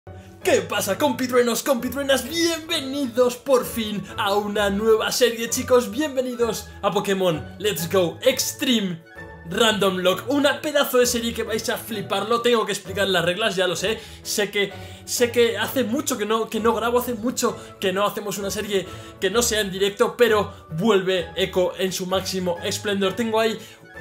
¿Qué pasa, compitruenos, compitruenas? Bienvenidos por fin a una nueva serie, chicos. Bienvenidos a Pokémon Let's Go Extreme Random Lock, una pedazo de serie que vais a fliparlo. Tengo que explicar las reglas, ya lo sé. Sé que hace mucho que no grabo, hace mucho que no hacemos una serie que no sea en directo, pero vuelve Echo en su máximo esplendor. Tengo ahí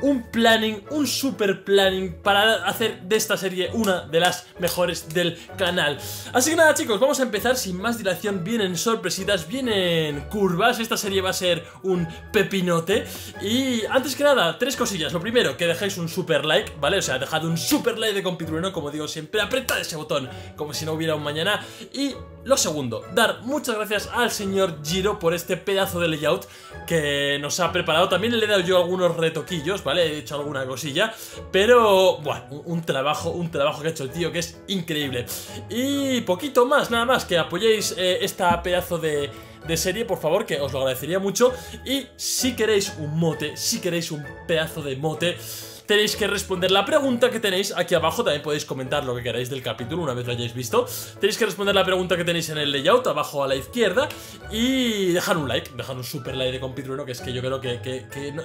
un super planning para hacer de esta serie una de las mejores del canal. Así que nada, chicos, vamos a empezar sin más dilación. Vienen sorpresitas, vienen curvas. Esta serie va a ser un pepinote. Y antes que nada, tres cosillas. Lo primero, que dejéis un super like, ¿vale? O sea, dejad un super like de compitrueno, como digo siempre. Apretad ese botón como si no hubiera un mañana. Y lo segundo, dar muchas gracias al señor Giro por este pedazo de layout que nos ha preparado. También le he dado yo algunos retoquillos, ¿vale? He hecho alguna cosilla, pero bueno, un trabajo que ha hecho el tío que es increíble. Y poquito más, nada más, que apoyéis esta pedazo de serie, por favor, que os lo agradecería mucho. Y si queréis un mote, si queréis un pedazo de mote, tenéis que responder la pregunta que tenéis aquí abajo. También podéis comentar lo que queráis del capítulo una vez lo hayáis visto. Tenéis que responder la pregunta que tenéis en el layout abajo a la izquierda y dejar un like, dejar un super like de compitrueno, que es que yo creo que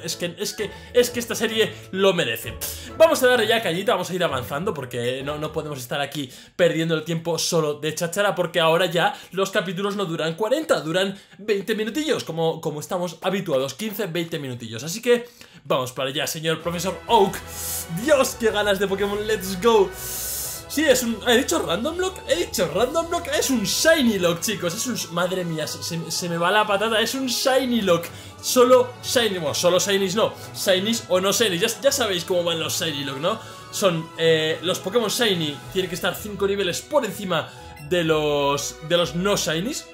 esta serie lo merece. Vamos a darle ya cañita, vamos a ir avanzando porque no podemos estar aquí perdiendo el tiempo solo de chachara, porque ahora ya los capítulos no duran 40, duran 20 minutillos, como estamos habituados, 15-20 minutillos. Así que vamos para allá, señor profesor Oak. Dios, qué ganas de Pokémon Let's Go. Sí, es un... ¿He dicho Random Lock? He dicho Random Lock. Es un Shiny Lock, chicos. Es un... Madre mía, se me va la patata. Es un Shiny Lock. Solo Shiny... Bueno, solo Shinies no. Shinies o no Shinies. Ya sabéis cómo van los Shiny Lock, ¿no? Son... los Pokémon Shiny tienen que estar 5 niveles por encima de los no Shinies.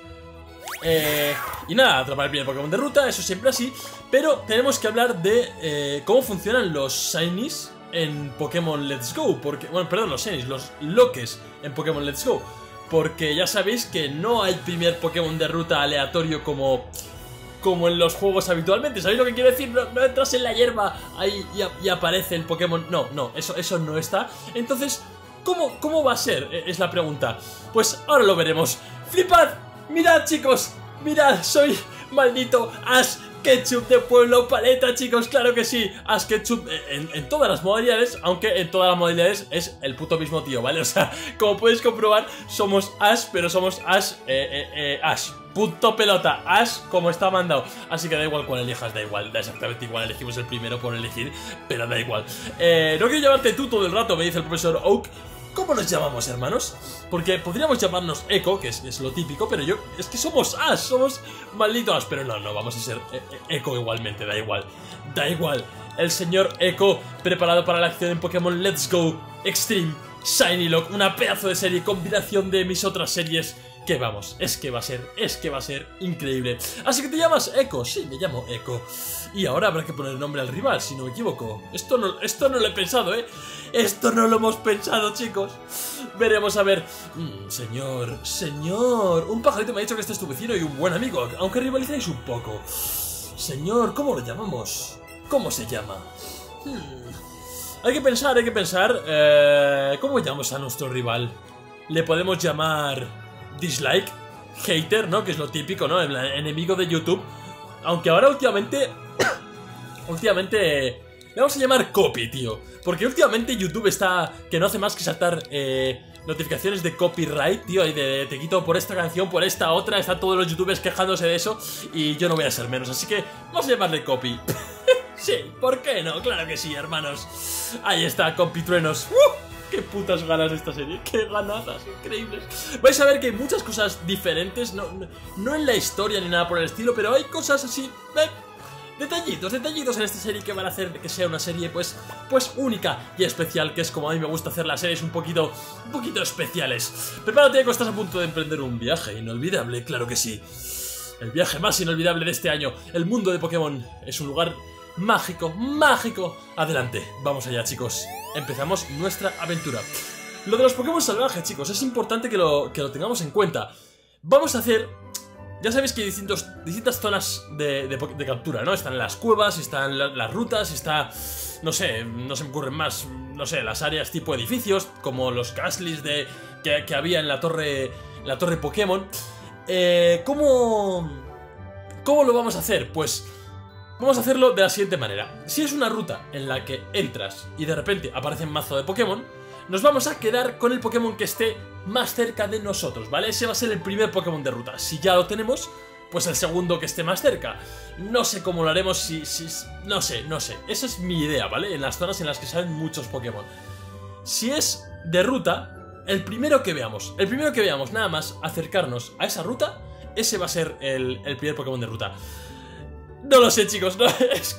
Y nada, atrapar el primer Pokémon de ruta, eso siempre así. Pero tenemos que hablar de cómo funcionan los Shinies en Pokémon Let's Go. Porque, bueno, perdón, los Shinies, los Loques en Pokémon Let's Go. Porque ya sabéis que no hay primer Pokémon de ruta aleatorio como en los juegos habitualmente. ¿Sabéis lo que quiero decir? No entras en la hierba ahí y aparece el Pokémon. No, eso no está. Entonces, ¿cómo va a ser? Es la pregunta. Pues ahora lo veremos. ¡Flipad! Mirad, chicos, mirad, soy maldito Ash Ketchum de Pueblo Paleta, chicos, claro que sí. Ash Ketchum en todas las modalidades, aunque en todas las modalidades es el puto mismo tío, ¿vale? O sea, como podéis comprobar, somos Ash, pero somos Ash, Ash, punto pelota, Ash como está mandado. Así que da igual cuál elijas, da igual, da exactamente igual, elegimos el primero por elegir, pero da igual. No quiero llamarte tú todo el rato, me dice el profesor Oak. ¿Cómo nos llamamos, hermanos? Porque podríamos llamarnos Echo, que es lo típico, pero es que somos Ash, somos malditos Ash. Pero no, vamos a ser Echo igualmente, da igual. Da igual, el señor Echo preparado para la acción en Pokémon Let's Go Extreme Shiny Lock, una pedazo de serie, combinación de mis otras series. Que vamos, es que va a ser increíble. Así que te llamas Echo, sí, me llamo Echo. Y ahora habrá que poner nombre al rival, si no me equivoco. Esto no lo he pensado, Esto no lo hemos pensado, chicos. Veremos a ver. Señor, un pajarito me ha dicho que este es tu vecino y un buen amigo, aunque rivalizáis un poco. Señor, ¿cómo lo llamamos? ¿Cómo se llama? Hay que pensar. ¿Cómo llamamos a nuestro rival? Le podemos llamar dislike, hater, ¿no? Que es lo típico, ¿no? El enemigo de YouTube. Aunque ahora últimamente le vamos a llamar copy, tío. Porque últimamente YouTube está... que no hace más que saltar notificaciones de copyright, tío. Y de te quito por esta canción, por esta otra. Están todos los youtubers quejándose de eso. Y yo no voy a ser menos, así que vamos a llamarle copy. Sí, ¿por qué no? Claro que sí, hermanos. Ahí está, compitruenos. ¡Qué putas ganas de esta serie! ¡Qué ganazas! ¡Increíbles! Vais a ver que hay muchas cosas diferentes, no en la historia ni nada por el estilo, pero hay cosas así... detallitos en esta serie que van a hacer que sea una serie pues única y especial, que es como a mí me gusta hacer las series un poquito especiales. Prepárate, que estás a punto de emprender un viaje inolvidable, claro que sí. El viaje más inolvidable de este año. El mundo de Pokémon es un lugar mágico. Adelante, vamos allá, chicos. Empezamos nuestra aventura. Lo de los Pokémon salvajes, chicos, es importante que lo tengamos en cuenta. Vamos a hacer... Ya sabéis que hay distintas zonas de captura, ¿no? Están las cuevas, están las rutas, está no sé, no se me ocurren más, no sé, las áreas tipo edificios, como los castles que había en la torre Pokémon. ¿Cómo lo vamos a hacer? Pues vamos a hacerlo de la siguiente manera. Si es una ruta en la que entras y de repente aparece un mazo de Pokémon, nos vamos a quedar con el Pokémon que esté más cerca de nosotros, ¿vale? Ese va a ser el primer Pokémon de ruta. Si ya lo tenemos, pues el segundo que esté más cerca. No sé cómo lo haremos, no sé. Esa es mi idea, ¿vale? En las zonas en las que salen muchos Pokémon. Si es de ruta, el primero que veamos, nada más acercarnos a esa ruta, ese va a ser el primer Pokémon de ruta. No lo sé, chicos, no,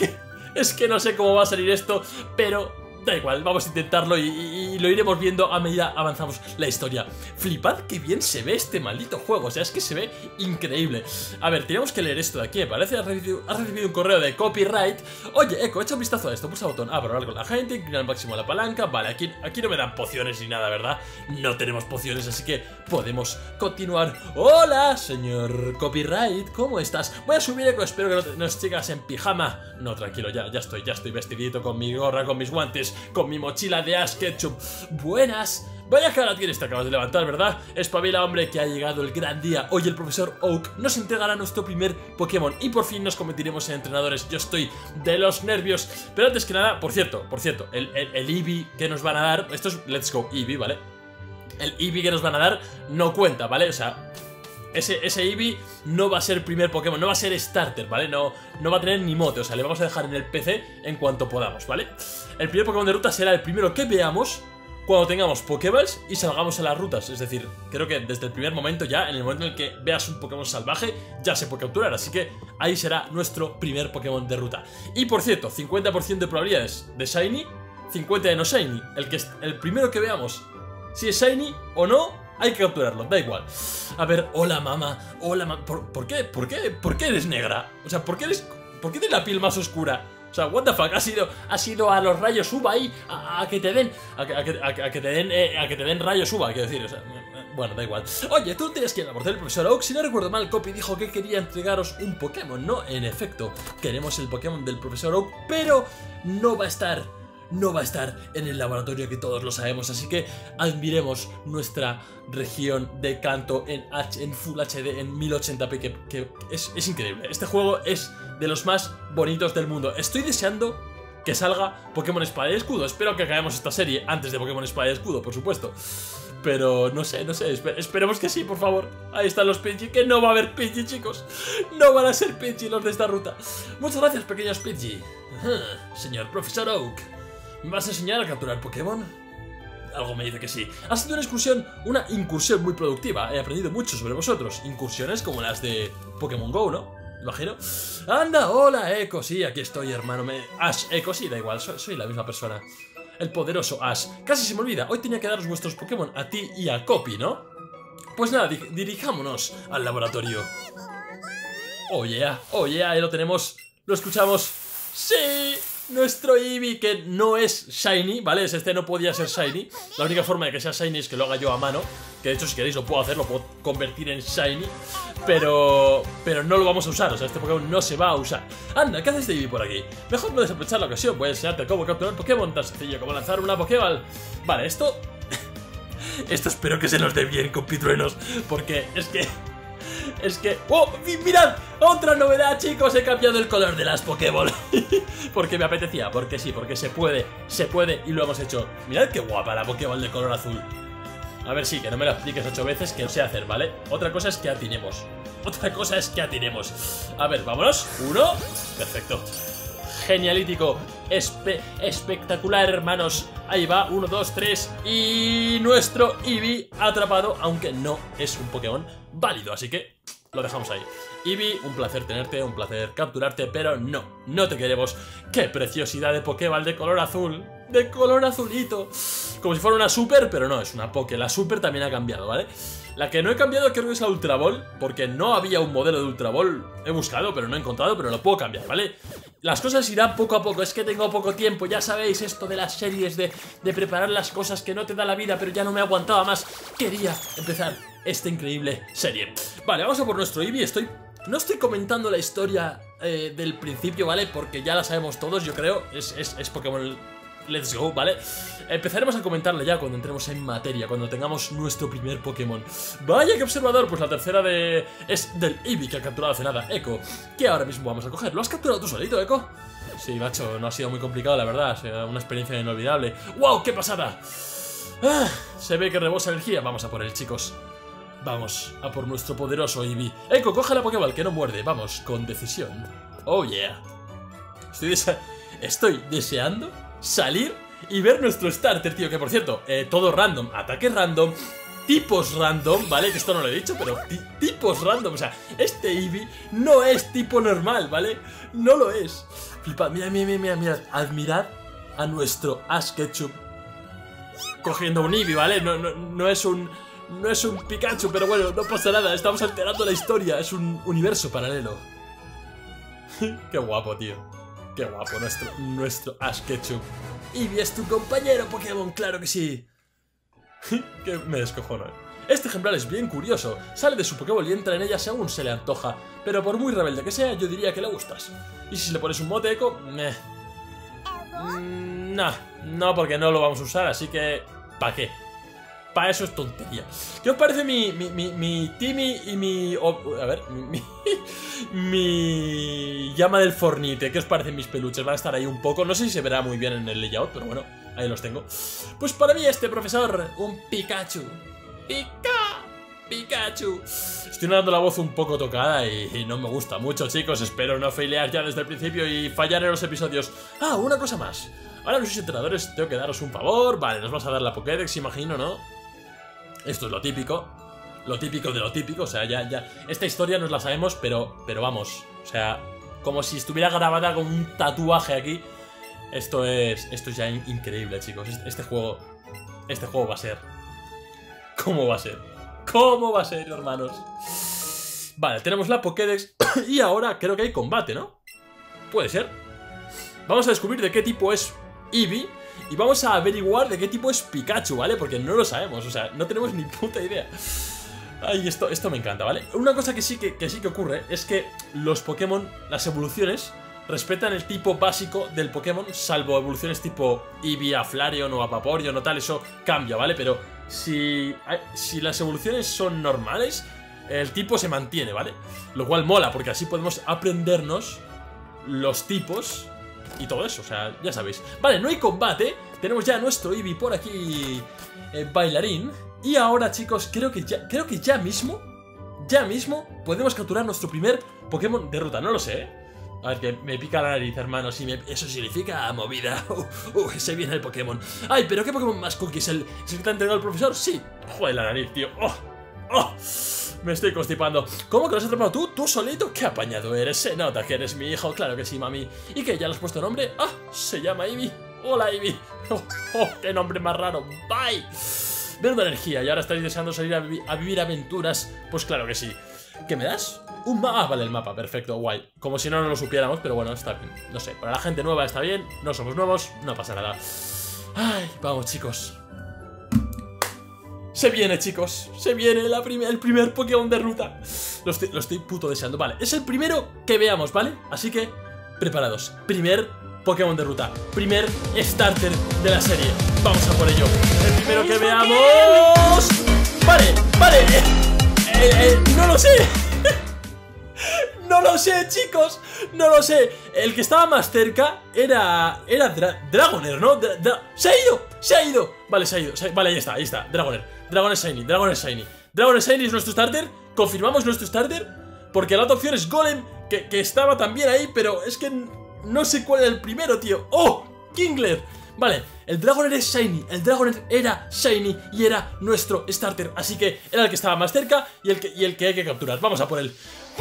es que no sé cómo va a salir esto, pero da igual, vamos a intentarlo y lo iremos viendo a medida avanzamos la historia. Flipad qué bien se ve este maldito juego, o sea, es que se ve increíble. A ver, tenemos que leer esto de aquí, me parece. Has recibido un correo de copyright. Oye, Echo, echa un vistazo a esto, pulsa botón A para hablar con la gente, inclina al máximo la palanca. Vale, aquí no me dan pociones ni nada, ¿verdad? No tenemos pociones, así que podemos continuar. Hola, señor copyright, ¿cómo estás? Voy a subir, Echo, espero que no sigas en pijama. No, tranquilo, ya estoy vestidito con mi gorra, con mis guantes, con mi mochila de Ash Ketchum. Buenas. Vaya cara tienes, te acabas de levantar, ¿verdad? Espabila, hombre, que ha llegado el gran día. Hoy el profesor Oak nos entregará nuestro primer Pokémon y por fin nos convertiremos en entrenadores. Yo estoy de los nervios. Pero antes que nada, por cierto, el Eevee que nos van a dar, esto es Let's Go Eevee, ¿vale? El Eevee que nos van a dar no cuenta, ¿vale? O sea, ese Eevee no va a ser primer Pokémon, no va a ser starter, ¿vale? No va a tener ni mote, o sea, le vamos a dejar en el PC en cuanto podamos, ¿vale? El primer Pokémon de ruta será el primero que veamos cuando tengamos Pokéballs y salgamos a las rutas. Es decir, creo que desde el primer momento ya, en el momento en el que veas un Pokémon salvaje, ya se puede capturar, así que ahí será nuestro primer Pokémon de ruta. Y por cierto, 50% de probabilidades de Shiny, 50% de no Shiny. El primero que veamos, si es Shiny o no, hay que capturarlo, da igual. A ver, hola mamá, ¿por qué eres negra? O sea, ¿por qué tienes la piel más oscura? O sea, what the fuck, has ido a los rayos uva ahí a que te den rayos uva, quiero decir, o sea, bueno, da igual. Oye, tú tienes que ir a abordar el profesor Oak. Si no recuerdo mal, Copy dijo que quería entregaros un Pokémon, ¿no? En efecto, queremos el Pokémon del profesor Oak, pero no va a estar en el laboratorio, que todos lo sabemos, así que admiremos nuestra región de canto en Full HD, en 1080p, que es increíble. Este juego es de los más bonitos del mundo. Estoy deseando que salga Pokémon Espada y Escudo. Espero que acabemos esta serie antes de Pokémon Espada y Escudo, por supuesto. Pero no sé, esperemos que sí, por favor. Ahí están los Pidgey, que no va a haber Pidgey, chicos. No van a ser Pidgey los de esta ruta. Muchas gracias, pequeños Pidgey. Señor profesor Oak, ¿me vas a enseñar a capturar Pokémon? Algo me dice que sí. Ha sido una incursión muy productiva. He aprendido mucho sobre vosotros. Incursiones como las de Pokémon GO, ¿no? Imagino. Anda, hola, Echo. Sí, aquí estoy, hermano. Ash, Echo, sí, da igual. Soy la misma persona. El poderoso Ash. Casi se me olvida. Hoy tenía que daros vuestros Pokémon a ti y a Copy, ¿no? Pues nada, dirijámonos al laboratorio. Oh yeah, ahí lo tenemos. Lo escuchamos. ¡Sí! Nuestro Eevee, que no es Shiny, ¿vale? Este no podía ser Shiny. La única forma de que sea Shiny es que lo haga yo a mano. Que de hecho, si queréis, lo puedo hacer, lo puedo convertir en Shiny. Pero no lo vamos a usar, o sea, este Pokémon no se va a usar. Anda, ¿qué haces de Eevee por aquí? Mejor no desaprovechar la ocasión. Voy a enseñarte cómo capturar Pokémon tan sencillo como lanzar una Pokéball. Vale, esto espero que se nos dé bien, compitruenos, porque es que... ¡oh! ¡Mirad! ¡Otra novedad, chicos! He cambiado el color de las Pokéball. Porque me apetecía, porque sí, porque se puede y lo hemos hecho. Mirad qué guapa la Pokéball de color azul. A ver, sí, que no me lo expliques 8 veces, que no sé hacer, ¿vale? Otra cosa es que atinemos. A ver, vámonos. 1. Perfecto. Genialítico. Espectacular, hermanos. Ahí va, 1, 2, 3. Y nuestro Eevee atrapado, aunque no es un Pokémon válido, así que lo dejamos ahí. Eevee, un placer tenerte, un placer capturarte, pero no te queremos. ¡Qué preciosidad de Pokéball de color azul! ¡De color azulito! Como si fuera una Super, pero no, es una Poké. La Super también ha cambiado, ¿vale? La que no he cambiado creo que es la Ultra Ball, porque no había un modelo de Ultra Ball. He buscado, pero no he encontrado, pero lo puedo cambiar, ¿vale? Las cosas irán poco a poco, es que tengo poco tiempo. Ya sabéis esto de las series, de preparar las cosas que no te da la vida, pero ya no me aguantaba más. Quería empezar esta increíble serie. Vale, vamos a por nuestro Eevee. No estoy comentando la historia del principio, ¿vale? Porque ya la sabemos todos, yo creo. Es Pokémon Let's Go, ¿vale? Empezaremos a comentarla ya cuando entremos en materia, cuando tengamos nuestro primer Pokémon. Vaya que observador, pues la tercera es del Eevee que ha capturado hace nada, Echo, que ahora mismo vamos a coger. ¿Lo has capturado tú solito, Echo? Sí, macho, no ha sido muy complicado, la verdad. Ha sido una experiencia inolvidable. ¡Wow! ¡Qué pasada! Ah, se ve que rebosa energía. Vamos a por él, chicos. Vamos a por nuestro poderoso Eevee. Echo, coge la Pokéball, que no muerde. Vamos, con decisión. Oh, yeah. Estoy deseando salir y ver nuestro starter, tío. Que por cierto, todo random, ataques random, tipos random, ¿vale? Que esto no lo he dicho, pero tipos random. O sea, este Eevee no es tipo normal, ¿vale? No lo es. Flipad, mirad. Admirad a nuestro Ash Ketchum cogiendo un Eevee, ¿vale? No es un Pikachu, pero bueno, no pasa nada. Estamos alterando la historia. Es un universo paralelo. Qué guapo, tío. Qué guapo nuestro Ash Ketchum. Eevee es tu compañero Pokémon, claro que sí. Que me descojono. Este ejemplar es bien curioso. Sale de su Pokéball y entra en ella según se le antoja. Pero por muy rebelde que sea, yo diría que le gustas. Y si le pones un mote, Echo, no, porque no lo vamos a usar, así que ¿para qué? Para eso es tontería. ¿Qué os parece mi Timmy y mi llama del Fornite? ¿Qué os parecen mis peluches? Van a estar ahí un poco. No sé si se verá muy bien en el layout, pero bueno, ahí los tengo. Pues para mí este profesor, un Pikachu. Pikachu. Estoy dando la voz un poco tocada y no me gusta mucho, chicos. Espero no failear ya desde el principio y fallar en los episodios. Ah, una cosa más. Ahora que sois entrenadores, tengo que daros un favor. Vale, nos vas a dar la Pokédex, imagino, ¿no? Esto es lo típico. Lo típico de lo típico. O sea, ya. Esta historia nos la sabemos, pero vamos. O sea, como si estuviera grabada con un tatuaje aquí. Esto es ya increíble, chicos. Este juego va a ser. ¿Cómo va a ser? ¿Cómo va a ser, hermanos? Vale, tenemos la Pokédex. Y ahora creo que hay combate, ¿no? Puede ser. Vamos a descubrir de qué tipo es Eevee. Y vamos a averiguar de qué tipo es Pikachu, ¿vale? Porque no lo sabemos, o sea, no tenemos ni puta idea. Ay, esto me encanta, ¿vale? Una cosa que sí que ocurre es que los Pokémon, las evoluciones, respetan el tipo básico del Pokémon, salvo evoluciones tipo Eevee a Flareon o a Vaporeon o tal, eso cambia, ¿vale? Pero si las evoluciones son normales, el tipo se mantiene, ¿vale? Lo cual mola, porque así podemos aprendernos los tipos y todo eso, o sea, ya sabéis. Vale, no hay combate. Tenemos ya a nuestro Eevee por aquí, bailarín. Y ahora, chicos, creo que ya mismo podemos capturar nuestro primer Pokémon de ruta. No lo sé, ¿eh? A ver, que me pica la nariz, hermanos. Y eso significa movida. Se viene el Pokémon. Ay, pero ¿qué Pokémon más cookie? ¿Es el que te ha entregado el profesor? Sí. Joder, la nariz, tío. Me estoy constipando. ¿Cómo que lo has atrapado tú? ¿Tú solito? ¡Qué apañado eres! Se nota que eres mi hijo. Claro que sí, mami. ¿Y qué? ¿Ya le has puesto nombre? ¡Ah! Se llama Eevee. Hola, Eevee. ¡Qué nombre más raro! ¡Bye! Menuda energía. ¿Y ahora estáis deseando salir a vivir aventuras? Pues claro que sí. ¿Qué me das? Un mapa. Ah, vale, el mapa. Perfecto, guay. Como si no lo supiéramos, pero bueno, está bien. No sé, para la gente nueva está bien. No somos nuevos, no pasa nada. Ay, vamos, chicos. Se viene, chicos. Se viene el primer Pokémon de ruta. Lo estoy puto deseando. Vale, es el primero que veamos, ¿vale? Así que, preparados. Primer Pokémon de ruta. Primer starter de la serie. Vamos a por ello. El primero que veamos. Vale. No lo sé. No lo sé, chicos. No lo sé. El que estaba más cerca era Dragonair, ¿no? ¡Se ha ido! Vale, se ha ido. Vale, ahí está. Dragonair Shiny. Dragonair Shiny es nuestro starter. Confirmamos nuestro starter. Porque la otra opción es Golem, que estaba también ahí, pero es que no sé cuál era el primero, tío. ¡Oh! Kingler. Vale, el Dragonair es Shiny. El Dragonair era Shiny y era nuestro starter. Así que era el que estaba más cerca y el que hay que capturar. Vamos a por él.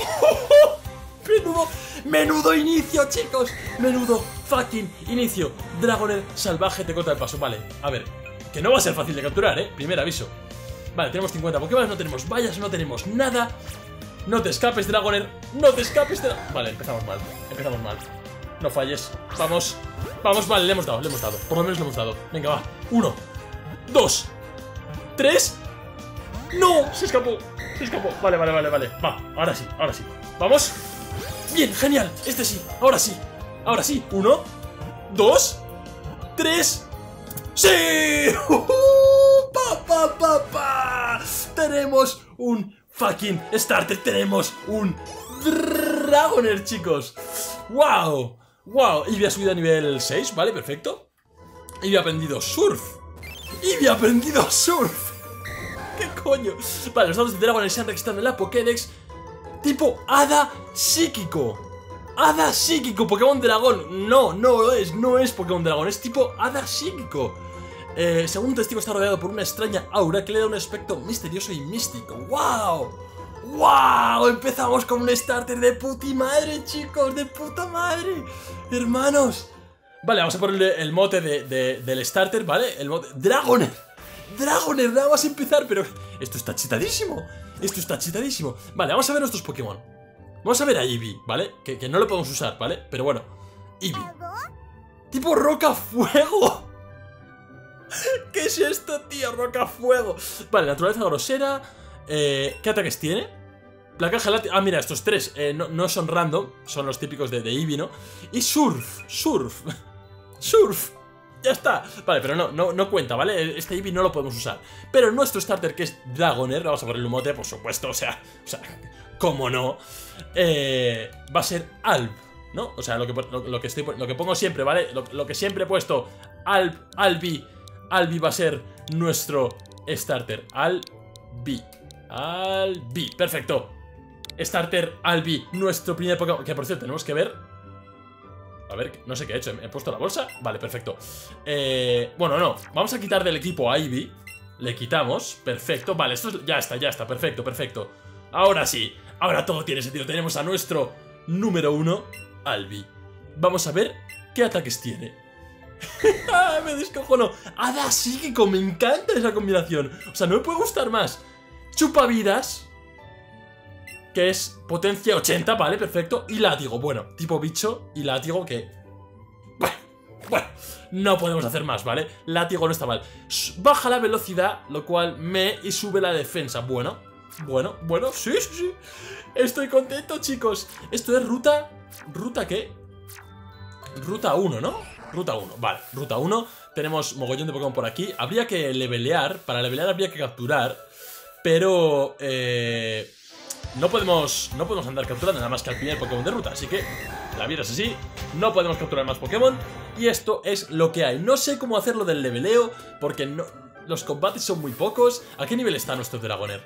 Menudo inicio, chicos. Menudo fucking inicio. Dragonair salvaje te corta el paso. Vale, a ver, que no va a ser fácil de capturar, primer aviso. Vale, tenemos 50 Pokémon, no tenemos vallas, no tenemos nada. No te escapes, Dragonair. No te escapes, Vale, empezamos mal. No falles. Vamos, vale, le hemos dado. Por lo menos le hemos dado. Venga, va. 1, 2, 3. ¡No! Se escapó. Vale. Va, ahora sí. Vamos. Bien, genial. Este sí, ahora sí. Ahora sí, 1, 2, 3. ¡Sí! ¡Pa! Tenemos un fucking starter. Tenemos un Dragoner, chicos. ¡Wow! ¡Wow! Eevee ha subido a nivel 6, ¿vale? Perfecto. Eevee ha aprendido Surf. Eevee ha aprendido Surf. ¿Qué coño? Vale, los datos de Dragoner se han registrado en la Pokédex. Tipo Hada Psíquico. Hada Psíquico, Pokémon Dragón. No es Pokémon Dragón, es tipo Hada Psíquico. Según un testigo está rodeado por una extraña aura que le da un aspecto misterioso y místico. ¡Wow! ¡Wow! Empezamos con un starter de puti madre, chicos, de puta madre. Hermanos. Vale, vamos a ponerle el mote del starter, ¿vale? El mote... Dragoner. Dragoner, nada más empezar, pero... Esto está chetadísimo. Esto está chetadísimo. Vale, vamos a ver nuestros Pokémon. Vamos a ver a Eevee, ¿vale? Que no lo podemos usar, ¿vale? Pero bueno, Eevee. Tipo Roca Fuego. ¿Qué es esto, tío? Roca Fuego. Vale, naturaleza grosera. ¿Qué ataques tiene? Placaje látigo. Ah, mira, estos tres no son random. Son los típicos de Eevee, ¿no? Y Surf. Ya está. Vale, pero no cuenta, ¿vale? Este Eevee no lo podemos usar. Pero nuestro starter, que es Dragoner, vamos a ponerle un mote, por supuesto. O sea, cómo no. Va a ser Alb, ¿no? O sea, lo que pongo siempre, ¿vale? Lo que siempre he puesto. Albi va a ser nuestro starter. Albi, perfecto. Starter Albi, nuestro primer Pokémon. Que por cierto, tenemos que ver. A ver, no sé qué he hecho. ¿He puesto la bolsa? Vale, perfecto. Bueno, no. Vamos a quitar del equipo a Eevee. Le quitamos. Perfecto. Vale, esto ya está. Perfecto. Ahora sí. Ahora todo tiene sentido. Tenemos a nuestro número 1, Albi. Vamos a ver qué ataques tiene. Me descojono. Hada Psíquico. Me encanta esa combinación. O sea, no me puede gustar más. Chupavidas, que es potencia 80, vale, perfecto. Y látigo, bueno, tipo bicho y látigo que... Bueno, no podemos hacer más, ¿vale? Látigo no está mal. Baja la velocidad, lo cual y sube la defensa. Bueno, sí. Estoy contento, chicos. Esto es ruta... ¿Ruta qué? Ruta 1, ¿no? Ruta 1, vale, ruta 1. Tenemos mogollón de Pokémon por aquí. Habría que levelear. Para levelear habría que capturar. Pero... No podemos andar capturando nada más que al primer Pokémon de ruta. Así que la vida es así. No podemos capturar más Pokémon. Y esto es lo que hay. No sé cómo hacerlo del leveleo, porque los combates son muy pocos. ¿A qué nivel está nuestro Dragoner?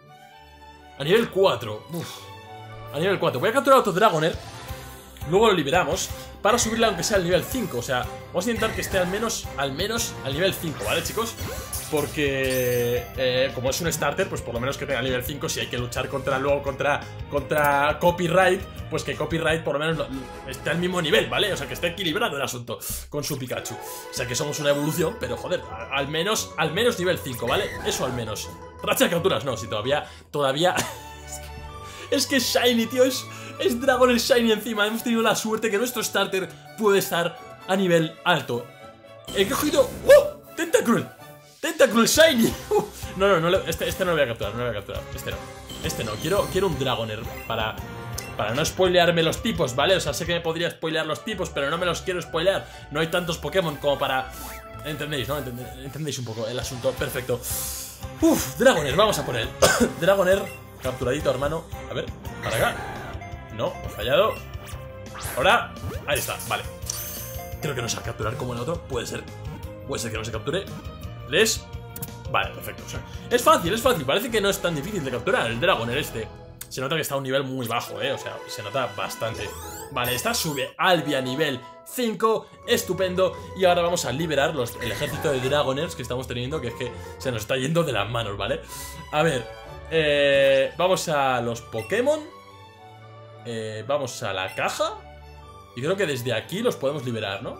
A nivel 4. A nivel 4. Voy a capturar a otro Dragoner. Luego lo liberamos para subirle aunque sea al nivel 5. O sea, vamos a intentar que esté al menos al nivel 5, ¿vale, chicos? Porque como es un starter, pues por lo menos que tenga nivel 5. Si hay que luchar contra Copyright, pues que Copyright por lo menos esté al mismo nivel, ¿vale? O sea, que esté equilibrado el asunto con su Pikachu. O sea, que somos una evolución, pero joder, al menos nivel 5, ¿vale? Eso al menos. Racha de capturas, no, si todavía Es que Shiny, tío, es Dragoner Shiny encima. Hemos tenido la suerte que nuestro starter puede estar a nivel alto. He cogido... ¡Oh! ¡Tentacruel! ¡Tentacruel Shiny! No, este no lo voy a capturar, Este no, quiero un Dragoner para no spoilearme los tipos, ¿vale? O sea, sé que me podría spoilear los tipos, pero no me los quiero spoilear. No hay tantos Pokémon como para... ¿Entendéis, no? Entendéis un poco el asunto. Perfecto. Dragoner, vamos a por él. Dragoner, capturadito, hermano. A ver, para acá. No, he fallado. Ahora, ahí está, vale. Creo que no se va a capturar como el otro. Puede ser que no se capture. ¿Les? Vale, perfecto, o sea, es fácil, parece que no es tan difícil de capturar el Dragoner este. Se nota que está a un nivel muy bajo, o sea, se nota bastante. Vale, esta sube Albi a nivel 5, estupendo. Y ahora vamos a liberar el ejército de Dragoners que estamos teniendo, que es que se nos está yendo de las manos, ¿vale? A ver, vamos a los Pokémon. Vamos a la caja. Y creo que desde aquí los podemos liberar, ¿no?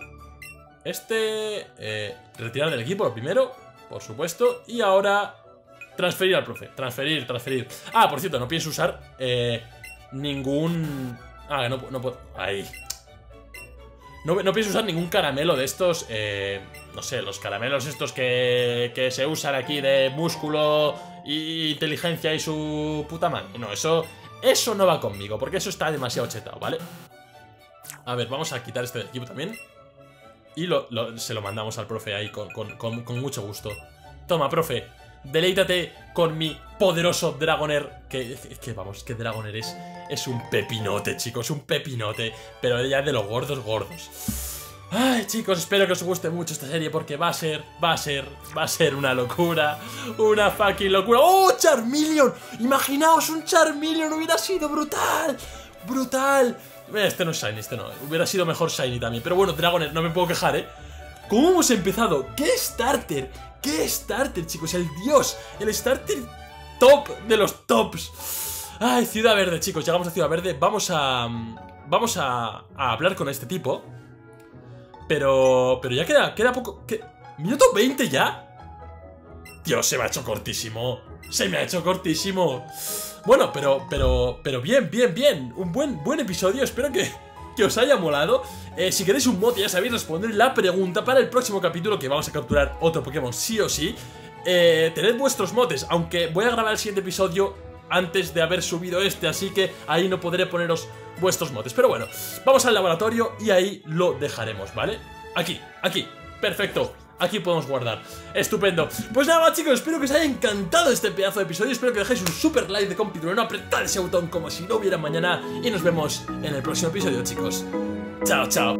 Retirar del equipo lo primero, por supuesto. Y ahora transferir al profe. Transferir. Ah, por cierto, no pienso usar ningún... Ah, no puedo... Ahí. No pienso usar ningún caramelo de estos. No sé, los caramelos estos que se usan aquí de músculo y inteligencia y su puta madre. No, eso Eso no va conmigo, porque eso está demasiado chetado, ¿vale? A ver, vamos a quitar este del equipo también. Y se lo mandamos al profe ahí con mucho gusto. Toma, profe, deleítate con mi poderoso Dragonair. Que vamos, que Dragonair es un pepinote, chicos, un pepinote. Pero ya de los gordos gordos. Ay, chicos, espero que os guste mucho esta serie porque va a ser una locura. Una fucking locura. ¡Oh, Charmeleon! Imaginaos un Charmeleon, hubiera sido brutal. Brutal. Este no es Shiny, este no. Hubiera sido mejor Shiny también. Pero bueno, Dragonair, no me puedo quejar, ¿eh? ¿Cómo hemos empezado? ¡Qué starter! ¡Qué starter, chicos! El dios. El starter top de los tops. Ay, Ciudad Verde, chicos. Llegamos a Ciudad Verde. Vamos a hablar con este tipo. Pero ya queda poco. ¿Minuto 20 ya? Dios, se me ha hecho cortísimo. Se me ha hecho cortísimo. Bueno, pero bien. Un buen episodio. Espero que os haya molado. Si queréis un mod, ya sabéis, responder la pregunta para el próximo capítulo, que vamos a capturar otro Pokémon sí o sí. Tened vuestros motes, aunque voy a grabar el siguiente episodio antes de haber subido este, así que ahí no podré poneros vuestros motes. Pero bueno, vamos al laboratorio y ahí lo dejaremos, ¿vale? Aquí, perfecto. Aquí podemos guardar. Estupendo. Pues nada más, chicos, espero que os haya encantado este pedazo de episodio. Espero que dejéis un super like de compitrueno, apretad ese botón como si no hubiera mañana. Y nos vemos en el próximo episodio, chicos. Chao, chao.